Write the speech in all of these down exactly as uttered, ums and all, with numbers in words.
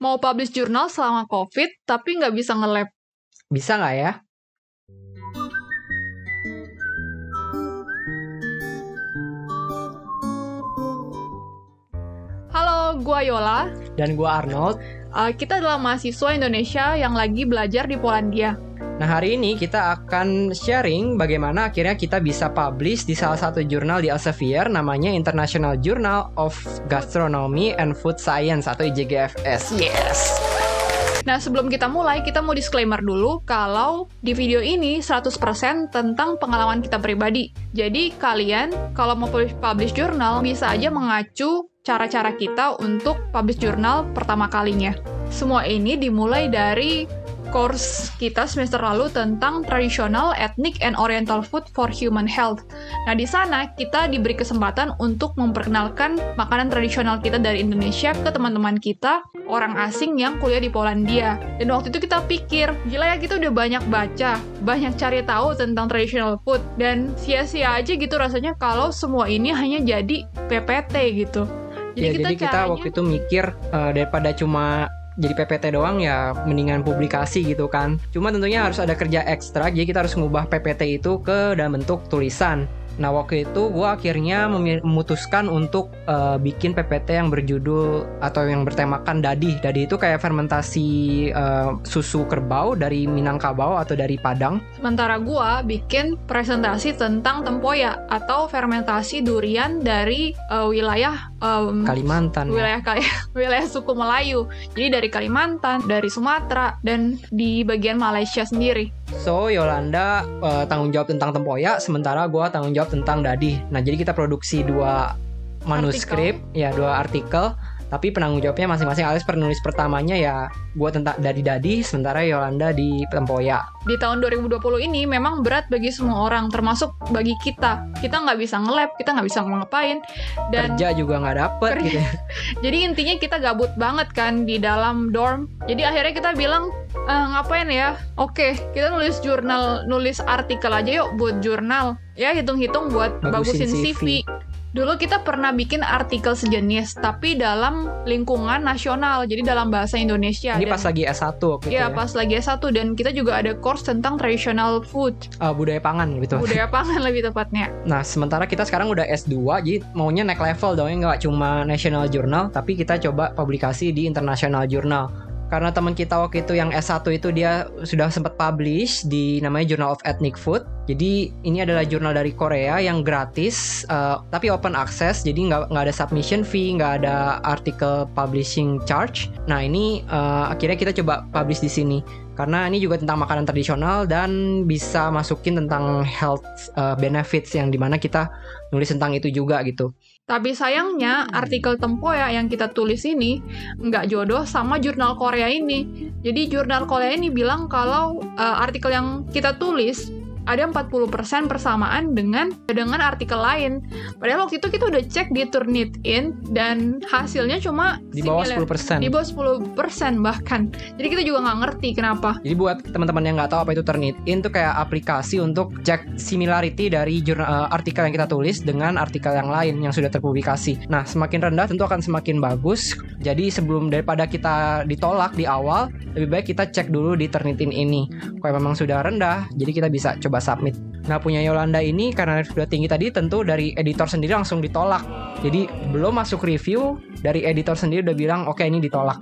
Mau publish jurnal selama COVID, tapi nggak bisa nge-lab. Bisa nggak ya? Halo, gua Yola. Dan gua Arnold. Uh, kita adalah mahasiswa Indonesia yang lagi belajar di Polandia. Nah, hari ini kita akan sharing bagaimana akhirnya kita bisa publish di salah satu jurnal di Elsevier namanya International Journal of Gastronomy and Food Science atau I J G F S. Yes! Nah, sebelum kita mulai, kita mau disclaimer dulu kalau di video ini seratus persen tentang pengalaman kita pribadi. Jadi, kalian kalau mau publish, publish jurnal bisa aja mengacu cara-cara kita untuk publish jurnal pertama kalinya. Semua ini dimulai dari course kita semester lalu tentang traditional, ethnic, and oriental food for human health. Nah, di sana kita diberi kesempatan untuk memperkenalkan makanan tradisional kita dari Indonesia ke teman-teman kita, orang asing yang kuliah di Polandia. Dan waktu itu kita pikir, gila ya, kita udah banyak baca, banyak cari tahu tentang traditional food, dan sia-sia aja gitu rasanya kalau semua ini hanya jadi P P T gitu. Jadi, ya, kita, jadi kita caranya... waktu itu mikir uh, daripada cuma jadi P P T doang ya mendingan publikasi gitu kan. Cuma tentunya harus ada kerja ekstra, jadi kita harus mengubah P P T itu ke dalam bentuk tulisan. Nah, waktu itu gue akhirnya memutuskan untuk uh, bikin P P T yang berjudul atau yang bertemakan dadi. Dadi itu kayak fermentasi uh, susu kerbau dari Minangkabau atau dari Padang. Sementara gue bikin presentasi tentang tempoyak atau fermentasi durian dari uh, wilayah um, Kalimantan. Wilayah Kali wilayah suku Melayu. Jadi dari Kalimantan, dari Sumatera, dan di bagian Malaysia sendiri. So, Yolanda uh, tanggung jawab tentang tempoyak, sementara gue tanggung jawab tentang dadi. Nah, jadi kita produksi dua manuskrip, artikel. ya dua artikel. Tapi penanggung jawabnya masing-masing. Alias penulis pertamanya ya gue tentang dadi-dadi, sementara Yolanda di tempoyak. Di tahun dua ribu dua puluh ini memang berat bagi semua orang, termasuk bagi kita. Kita nggak bisa nge-lab, kita nggak bisa ngapain. Dan kerja juga nggak dapet kerja. gitu. Jadi intinya kita gabut banget kan di dalam dorm. Jadi akhirnya kita bilang, e, ngapain ya? Oke, kita nulis jurnal, nulis artikel aja yuk buat jurnal. Ya hitung-hitung buat bagusin, bagusin C V. C V. Dulu kita pernah bikin artikel sejenis, tapi dalam lingkungan nasional, jadi dalam bahasa Indonesia. Ini dan, pas lagi S satu gitu ya, ya? pas lagi S satu, dan kita juga ada course tentang traditional food. Uh, budaya pangan gitu. Budaya pangan lebih tepatnya. Nah, sementara kita sekarang udah S dua, jadi maunya naik level dong, nggak cuma national journal, tapi kita coba publikasi di international journal. Karena teman kita waktu itu yang S satu itu dia sudah sempat publish di namanya Journal of Ethnic Food. Jadi ini adalah jurnal dari Korea yang gratis, uh, tapi open access. Jadi nggak nggak ada submission fee, nggak ada article publishing charge. Nah, ini uh, akhirnya kita coba publish di sini. Karena ini juga tentang makanan tradisional dan bisa masukin tentang health uh, benefits yang dimana kita nulis tentang itu juga gitu. Tapi sayangnya artikel tempoyak yang kita tulis ini nggak jodoh sama jurnal Korea ini. Jadi jurnal Korea ini bilang kalau uh, artikel yang kita tulis ada empat puluh persen persamaan dengan dengan artikel lain. Padahal waktu itu kita udah cek di Turnitin dan hasilnya cuma di bawah sepuluh persen. Di bawah sepuluh persen bahkan. Jadi kita juga nggak ngerti kenapa. Jadi buat teman-teman yang nggak tahu apa itu Turnitin, itu kayak aplikasi untuk cek similarity dari jurnal, uh, artikel yang kita tulis dengan artikel yang lain yang sudah terpublikasi. Nah, semakin rendah tentu akan semakin bagus. Jadi sebelum daripada kita ditolak di awal, lebih baik kita cek dulu di Turnitin ini. Kalau memang sudah rendah, jadi kita bisa coba submit. Nah, punya Yolanda ini karena sudah tinggi tadi, tentu dari editor sendiri langsung ditolak. Jadi belum masuk review, dari editor sendiri udah bilang oke, okay, ini ditolak.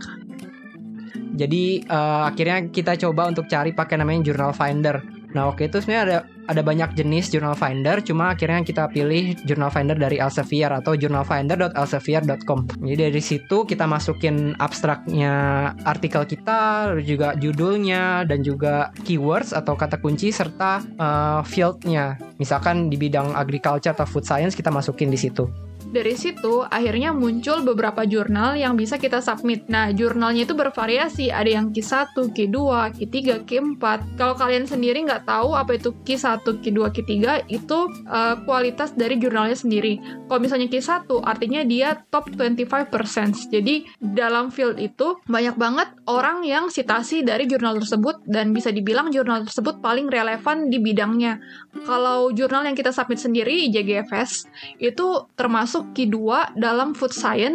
Jadi uh, akhirnya kita coba untuk cari pakai namanya Journal Finder. Nah, oke, itu sebenarnya ada ada banyak jenis Journal Finder, cuma akhirnya kita pilih Journal Finder dari Elsevier atau journalfinder dot elsevier dot com. Jadi dari situ kita masukin abstraknya artikel kita, juga judulnya, dan juga keywords atau kata kunci serta uh, fieldnya. Misalkan di bidang agriculture atau food science kita masukin di situ. Dari situ, akhirnya muncul beberapa jurnal yang bisa kita submit. Nah, jurnalnya itu bervariasi. Ada yang Q satu, Q dua, Q tiga, Q empat. Kalau kalian sendiri nggak tahu apa itu Q satu, Q dua, Q tiga, itu uh, kualitas dari jurnalnya sendiri. Kalau misalnya Q satu, artinya dia top dua puluh lima persen. Jadi, dalam field itu, banyak banget orang yang citasi dari jurnal tersebut, dan bisa dibilang jurnal tersebut paling relevan di bidangnya. Kalau jurnal yang kita submit sendiri, I J G F S, itu termasuk Q dua dalam food science,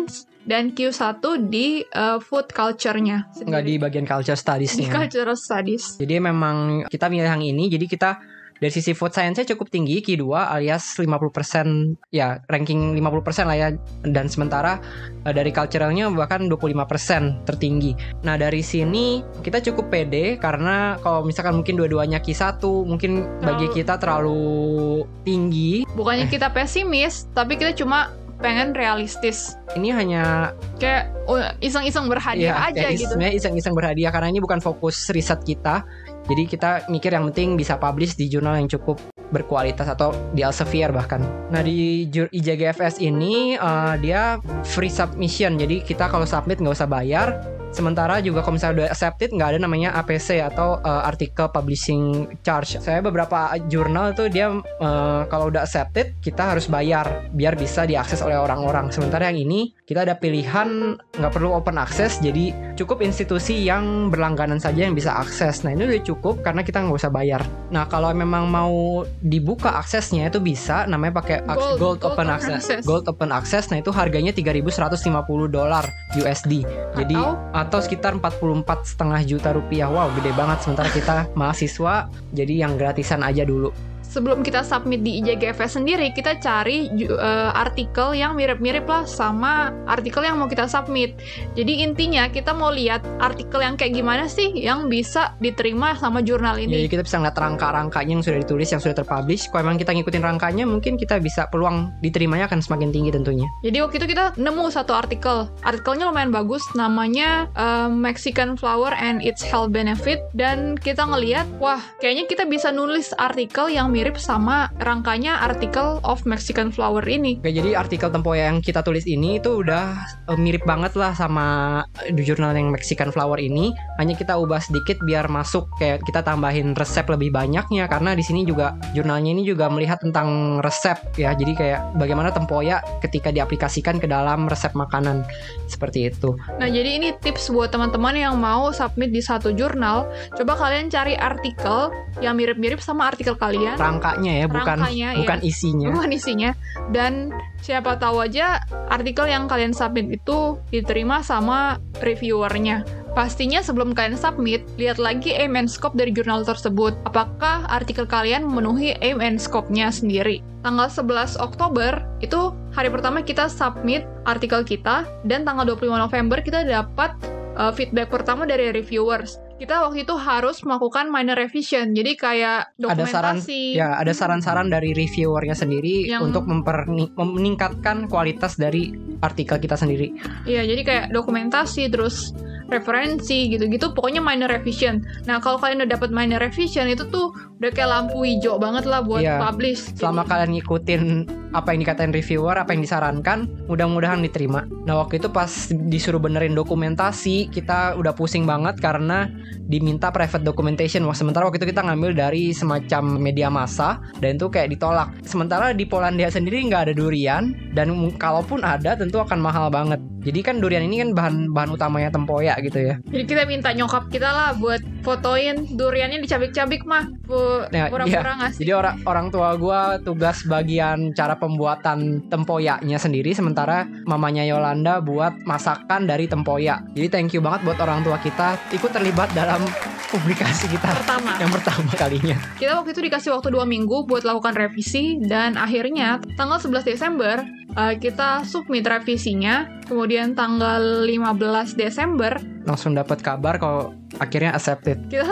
dan Q satu di uh, food culture-nya sendiri. Nggak di bagian culture studies-nya. Di cultural studies. Jadi memang kita milih yang ini, jadi kita dari sisi food science-nya cukup tinggi, Q dua alias lima puluh persen, ya ranking lima puluh persen lah ya. Dan sementara uh, dari cultural-nya bahkan dua puluh lima persen tertinggi. Nah dari sini kita cukup pede karena kalau misalkan mungkin dua-duanya Q satu mungkin terlalu, bagi kita terlalu tinggi. Bukannya kita pesimis, tapi kita cuma pengen realistis. Ini hanya kayak oh, iseng-iseng berhadiah ya, aja is- gitu. Iseng-iseng berhadiah karena ini bukan fokus riset kita. Jadi kita mikir yang penting bisa publish di jurnal yang cukup berkualitas atau di Elsevier bahkan. Nah di I J G F S ini uh, dia free submission. Jadi kita kalau submit nggak usah bayar. Sementara juga kalau misalnya udah accepted nggak ada namanya A P C atau uh, article publishing charge. Saya beberapa jurnal tuh dia uh, kalau udah accepted kita harus bayar biar bisa diakses oleh orang-orang. Sementara yang ini kita ada pilihan nggak perlu open access, jadi cukup institusi yang berlangganan saja yang bisa akses. Nah ini udah cukup karena kita nggak usah bayar. Nah kalau memang mau dibuka aksesnya itu bisa, namanya pakai gold, gold, gold open access. access. Gold open access. Nah itu harganya tiga ribu seratus lima puluh dolar U S D. Jadi atau atau sekitar empat puluh empat koma lima juta rupiah. Wow, gede banget. Sementara kita mahasiswa, jadi yang gratisan aja dulu. Sebelum kita submit di I J G F S sendiri, kita cari uh, artikel yang mirip-mirip lah sama artikel yang mau kita submit. Jadi intinya kita mau lihat artikel yang kayak gimana sih yang bisa diterima sama jurnal ini. Jadi kita bisa ngeliat rangka-rangkanya yang sudah ditulis, yang sudah terpublish. Kalau emang kita ngikutin rangkanya, mungkin kita bisa peluang diterimanya akan semakin tinggi tentunya. Jadi waktu itu kita nemu satu artikel. Artikelnya lumayan bagus, namanya uh, Mexican Flower and Its Health Benefit. Dan kita ngelihat, wah kayaknya kita bisa nulis artikel yang mirip mirip sama rangkanya artikel of Mexican Flower ini. Oke, jadi artikel tempoyak yang kita tulis ini itu udah uh, mirip banget lah sama di jurnal yang Mexican Flower ini. Hanya kita ubah sedikit biar masuk, kayak kita tambahin resep lebih banyaknya karena di sini juga jurnalnya ini juga melihat tentang resep ya. Jadi kayak bagaimana tempoyak ketika diaplikasikan ke dalam resep makanan seperti itu. Nah, jadi ini tips buat teman-teman yang mau submit di satu jurnal. Coba kalian cari artikel yang mirip-mirip sama artikel kalian. Rangkanya ya, bukan Rangkanya, bukan ya. isinya. Bukan isinya. Dan siapa tahu aja artikel yang kalian submit itu diterima sama reviewernya. Pastinya sebelum kalian submit, lihat lagi aim and scope dari jurnal tersebut. Apakah artikel kalian memenuhi aim and scope-nya sendiri? Tanggal sebelas Oktober, itu hari pertama kita submit artikel kita, dan tanggal dua puluh lima November kita dapat uh, feedback pertama dari reviewers. Kita waktu itu harus melakukan minor revision, jadi kayak dokumentasi. Ada saran, ya ada saran-saran dari reviewernya sendiri yang, untuk memperni- meningkatkan kualitas dari artikel kita sendiri. Iya, jadi kayak dokumentasi, terus referensi gitu-gitu, pokoknya minor revision. Nah, kalau kalian udah dapat minor revision itu tuh udah kayak lampu hijau banget lah buat yeah. publish. Selama jadi, kalian ngikutin apa yang dikatain reviewer, apa yang disarankan, mudah-mudahan diterima. Nah, waktu itu pas disuruh benerin dokumentasi, kita udah pusing banget karena diminta private documentation. Wah, sementara waktu itu kita ngambil dari semacam media massa dan itu kayak ditolak. Sementara di Polandia sendiri nggak ada durian, dan kalaupun ada tentu akan mahal banget. Jadi kan durian ini kan bahan bahan utamanya tempoyak gitu ya. Jadi kita minta nyokap kita lah buat fotoin duriannya dicabik-cabik mah. Bu, nah, pura-pura iya. ngasih. Jadi orang orang tua gue tugas bagian cara pembuatan tempoyaknya sendiri, sementara mamanya Yolanda buat masakan dari tempoyak. Jadi thank you banget buat orang tua kita ikut terlibat dalam publikasi kita pertama. yang pertama kalinya. Kita waktu itu dikasih waktu dua minggu buat lakukan revisi, dan akhirnya tanggal sebelas Desember uh, kita submit revisinya. Kemudian tanggal lima belas Desember langsung dapat kabar kalau akhirnya accepted. Kita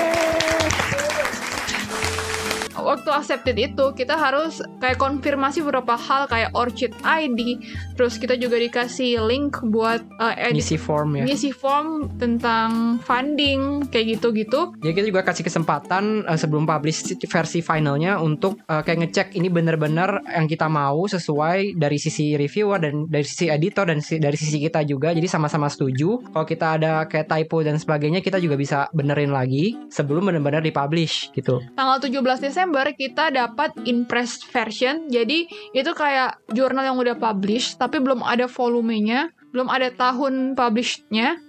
waktu accepted itu kita harus kayak konfirmasi beberapa hal kayak Orchid I D, terus kita juga dikasih link buat uh, edit, ngisi form ya. Ngisi form tentang funding kayak gitu-gitu. Jadi kita juga kasih kesempatan uh, sebelum publish versi finalnya untuk uh, kayak ngecek ini benar-benar yang kita mau sesuai dari sisi reviewer dan dari sisi editor dan si, dari sisi kita juga. Jadi sama-sama setuju. Kalau kita ada kayak typo dan sebagainya, kita juga bisa benerin lagi sebelum benar-benar dipublish gitu. Tanggal tujuh belas Desember kita dapat in-press version. Jadi itu kayak jurnal yang udah publish tapi belum ada volumenya, belum ada tahun publishnya.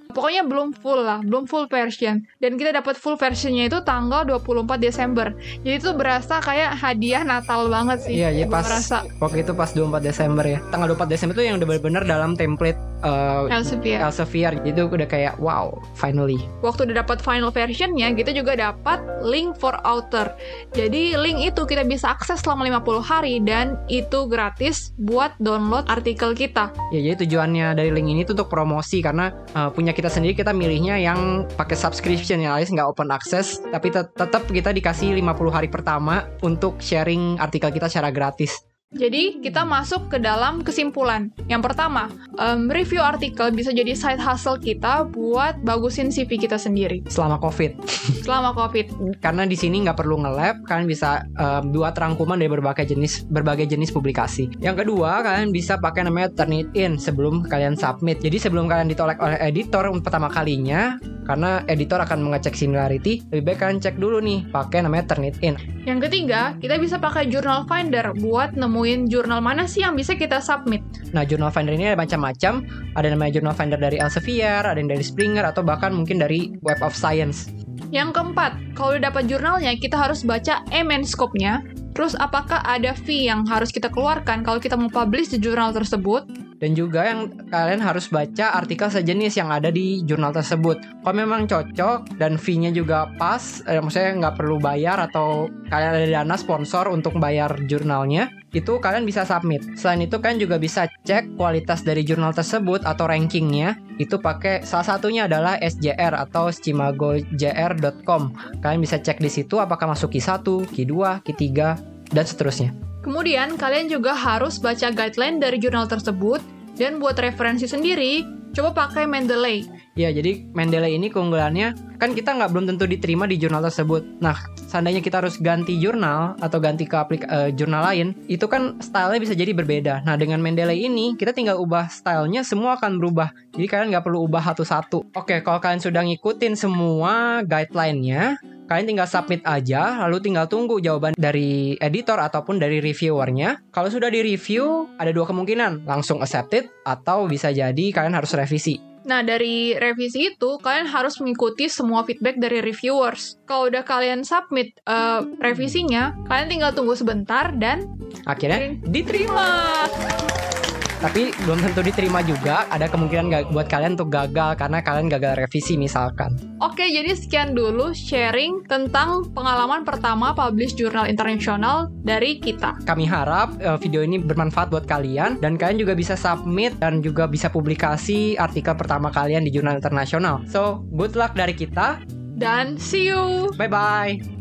Pokoknya belum full lah, belum full version. Dan kita dapat full versionnya itu tanggal dua puluh empat Desember. Jadi itu berasa kayak hadiah Natal banget sih. Iya, iya pas berasa. Waktu itu pas dua puluh empat Desember ya. Tanggal dua puluh empat Desember itu yang udah benar-benar dalam template uh, Elsevier. Elsevier. Itu udah kayak wow, finally. Waktu udah dapat final versionnya, kita juga dapat link for author. Jadi link itu kita bisa akses selama lima puluh hari dan itu gratis buat download artikel kita. Ya, jadi tujuannya dari link ini tuh untuk promosi karena uh, punya kita sendiri kita milihnya yang pakai subscription ya, alias nggak open access, tapi tet- tetap kita dikasih lima puluh hari pertama untuk sharing artikel kita secara gratis. Jadi, kita masuk ke dalam kesimpulan. Yang pertama, um, review artikel bisa jadi side hustle kita buat bagusin C V kita sendiri. Selama COVID. Selama COVID. Karena di sini nggak perlu nge-lab, kalian bisa um, buat rangkuman dari berbagai jenis berbagai jenis publikasi. Yang kedua, kalian bisa pakai namanya Turnitin sebelum kalian submit. Jadi sebelum kalian ditolak oleh editor untuk pertama kalinya, karena editor akan mengecek similarity, lebih baik kalian cek dulu nih, pakai namanya Turnitin. Yang ketiga, kita bisa pakai Journal Finder buat nemuin jurnal mana sih yang bisa kita submit. Nah, Journal Finder ini ada macam-macam. Ada namanya Journal Finder dari Elsevier, ada yang dari Springer, atau bahkan mungkin dari Web of Science. Yang keempat, kalau udah dapat jurnalnya, kita harus baca E M N scope-nya. Terus, apakah ada fee yang harus kita keluarkan kalau kita mau publish di jurnal tersebut? Dan juga yang kalian harus baca artikel sejenis yang ada di jurnal tersebut. Kalau memang cocok dan fee-nya juga pas, eh, maksudnya nggak perlu bayar atau kalian ada dana sponsor untuk bayar jurnalnya, itu kalian bisa submit. Selain itu kalian juga bisa cek kualitas dari jurnal tersebut atau rankingnya. Itu pakai salah satunya adalah S J R atau skimago j r dot com. Kalian bisa cek di situ apakah masuk Q satu, Q dua, Q tiga, dan seterusnya. Kemudian, kalian juga harus baca guideline dari jurnal tersebut, dan buat referensi sendiri, coba pakai Mendeley. Ya, jadi Mendeley ini keunggulannya, kan kita nggak belum tentu diterima di jurnal tersebut. Nah, seandainya kita harus ganti jurnal, atau ganti ke aplik- uh, jurnal lain, itu kan stylenya bisa jadi berbeda. Nah, dengan Mendeley ini, kita tinggal ubah stylenya, semua akan berubah. Jadi kalian nggak perlu ubah satu-satu. Oke, kalau kalian sudah ngikutin semua guideline-nya, kalian tinggal submit aja, lalu tinggal tunggu jawaban dari editor ataupun dari reviewernya. Kalau sudah di-review, ada dua kemungkinan, langsung accepted, atau bisa jadi kalian harus revisi. Nah, dari revisi itu, kalian harus mengikuti semua feedback dari reviewers. Kalau udah kalian submit uh, revisinya, kalian tinggal tunggu sebentar dan akhirnya diterima. Tapi belum tentu diterima juga, ada kemungkinan gak, buat kalian untuk gagal karena kalian gagal revisi misalkan. Oke, jadi sekian dulu sharing tentang pengalaman pertama publish jurnal internasional dari kita. Kami harap uh, video ini bermanfaat buat kalian dan kalian juga bisa submit dan juga bisa publikasi artikel pertama kalian di jurnal internasional. So, good luck dari kita. Dan see you! Bye-bye!